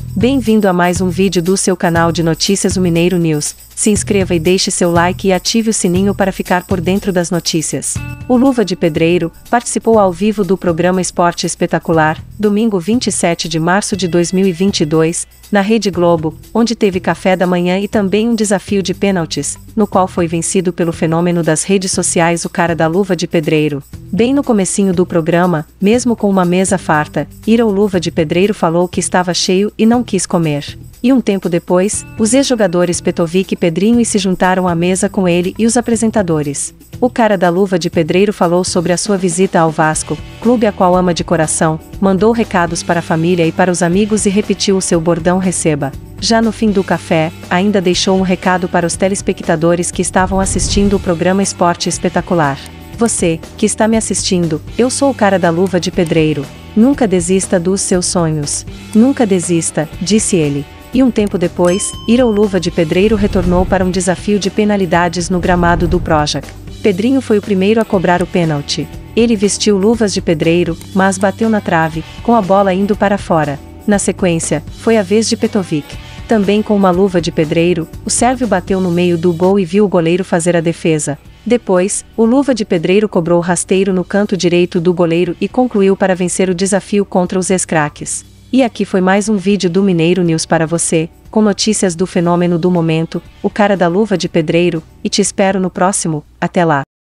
Bem-vindo a mais um vídeo do seu canal de notícias O Mineiro News. Se inscreva e deixe seu like e ative o sininho para ficar por dentro das notícias. O Luva de Pedreiro participou ao vivo do programa Esporte Espetacular, domingo 27 de março de 2022, na Rede Globo, onde teve café da manhã e também um desafio de pênaltis, no qual foi vencido pelo fenômeno das redes sociais o cara da Luva de Pedreiro. Bem no comecinho do programa, mesmo com uma mesa farta, Ira o Luva de Pedreiro falou que estava cheio e não quis comer. E um tempo depois, os ex-jogadores Petrovic e Pedrinho se juntaram à mesa com ele e os apresentadores. O cara da Luva de Pedreiro falou sobre a sua visita ao Vasco, clube a qual ama de coração, mandou recados para a família e para os amigos e repetiu o seu bordão receba. Já no fim do café, ainda deixou um recado para os telespectadores que estavam assistindo o programa Esporte Espetacular. Você, que está me assistindo, eu sou o cara da Luva de Pedreiro. Nunca desista dos seus sonhos. Nunca desista, disse ele. E um tempo depois, Ira o Luva de Pedreiro retornou para um desafio de penalidades no gramado do Projac. Pedrinho foi o primeiro a cobrar o pênalti. Ele vestiu luvas de pedreiro, mas bateu na trave, com a bola indo para fora. Na sequência, foi a vez de Petrovic. Também com uma luva de pedreiro, o sérvio bateu no meio do gol e viu o goleiro fazer a defesa. Depois, o Luva de Pedreiro cobrou o rasteiro no canto direito do goleiro e concluiu para vencer o desafio contra os ex-craques. E aqui foi mais um vídeo do Mineiro News para você, com notícias do fenômeno do momento, o cara da Luva de Pedreiro, e te espero no próximo. Até lá!